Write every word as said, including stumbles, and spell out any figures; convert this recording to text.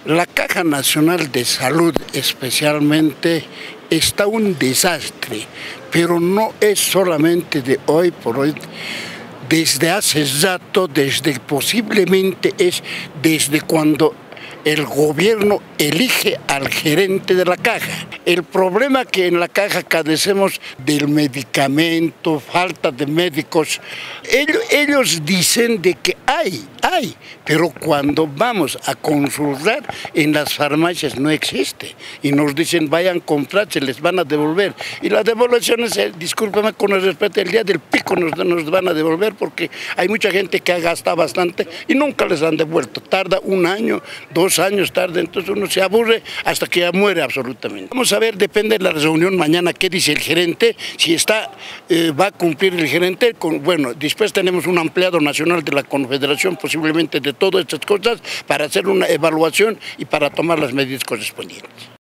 La Caja Nacional de Salud especialmente está un desastre, pero no es solamente de hoy por hoy. Desde hace rato, desde posiblemente es desde cuando el gobierno elige al gerente de la caja. El problema que en la caja padecemos del medicamento, falta de médicos, ellos, ellos dicen de que hay, hay, pero cuando vamos a consultar en las farmacias no existe. Y nos dicen vayan a comprar, se les van a devolver. Y las devoluciones, eh, discúlpame con el respeto, el día del pico nos, nos van a devolver porque hay mucha gente que ha gastado bastante y nunca les han devuelto. Tarda un año, dos años tarde, entonces uno se aburre hasta que ya muere absolutamente. Vamos a ver, depende de la reunión mañana, qué dice el gerente, si está, eh, va a cumplir el gerente, con, bueno, después tenemos un empleado nacional de la Confederación, posiblemente de todas estas cosas, para hacer una evaluación y para tomar las medidas correspondientes.